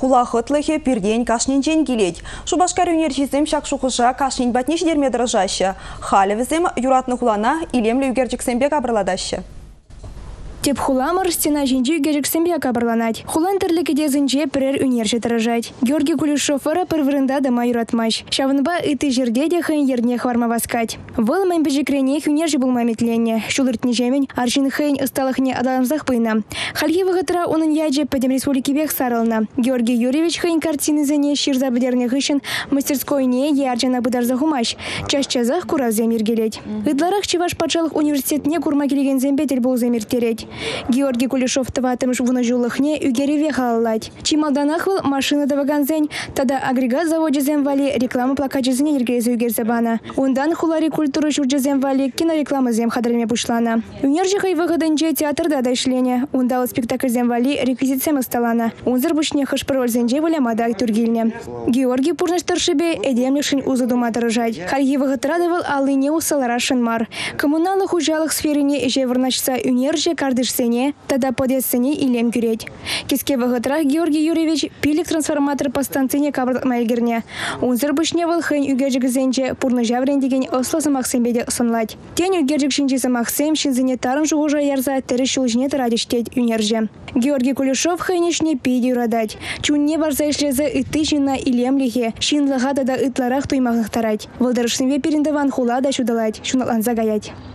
Хула хытлыхе пирден кашнинчен келет. Шубашкар университетем шақшуқыша кашнин батнеш дермедір жашы. Халі візім юратны хулана илемлі үгерчіксенбек абырладашы. Теп хуламыр стена жинжи герексембе кабарланать. Хулан терлікі дезінже пірер университет рожать. Георгий Кулешов ара пірвірінда дама юратмаш. Шавынба ыты жерде де хэн ерне хварма васкать. Выл мән бежекренех университет бұл маметленне. Шулыртне жемень аршин хэн ысталықне адамзақ пыйна. Хальги вғытыра оның яджи пәдем республики бек сарылна. Георгий Юрьевич хэн картины зене ширза бідерне хышын мастерской не ярджана быдарза хумаш. Чаш-чазах кураз земир гелеть. Ыдларах чеваш патшалық университетне курма келеген зембетель бұл земир тереть. Георгий Кулешов таватым жугуна жулыхне үгереве халалать. Чималданахвыл машина даваганзень, тада агрегат заводе земвали реклама плакачы зене ергезе үгерзабана. Ундан хулари культуры журджа земвали кинореклама зем хадрыме пушлана. Унержихай выходынче театрда дайшлене. Ундал спектакль земвали реквизитсем сталана. Унзыр бушне хышпыроль зенже валямада тургильне. Георгий пурнаштаршибе эдемлешин узадума дорожать. Хальги выготрадывал алыне усаларашын мар. Коммуналых ужалых сферине жевырначса унерже карды сене, тада подесене илем кюреть. Киске ваготрах Георгий Юрьевич пилик трансформатор по станцине кабрат майлгерне. Унзыр бушне вал хэн үгерджик зенче пурны жаврендеген осло самахсембеде сонлать. Тень үгерджик шинчи самахсем шинзене тарын жугужа ярза тері шулжне тарадиштеть унерже. Георгий Кулешов хэнишне пиди урадать. Чунне барза ишлезе ыты жина илем лихе, шин лагада да ытларах туймахнах тарать. Волдарышсынве перендаван хула да чудалать, шунатлан загаять.